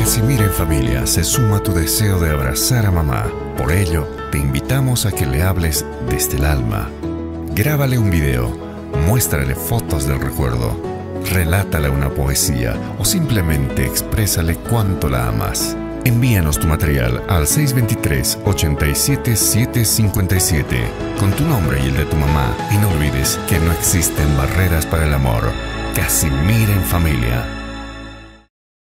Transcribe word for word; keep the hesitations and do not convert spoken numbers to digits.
Casimira en Familia se suma a tu deseo de abrazar a mamá. Por ello, te invitamos a que le hables desde el alma. Grábale un video, muéstrale fotos del recuerdo, relátale una poesía o simplemente exprésale cuánto la amas. Envíanos tu material al seis dos tres, ocho siete, siete cinco siete con tu nombre y el de tu mamá, y no olvides que no existen barreras para el amor. Casimira en Familia.